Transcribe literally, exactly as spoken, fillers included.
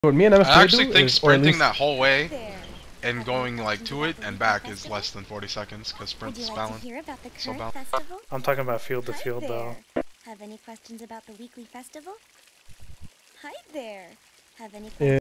What me and M S K I actually do think is, sprinting least... that whole way and going like to it and back is less than forty seconds because sprint's balance. So balance. I'm talking about field to field though. Have any questions about the weekly festival? Hi there. Have any Yeah.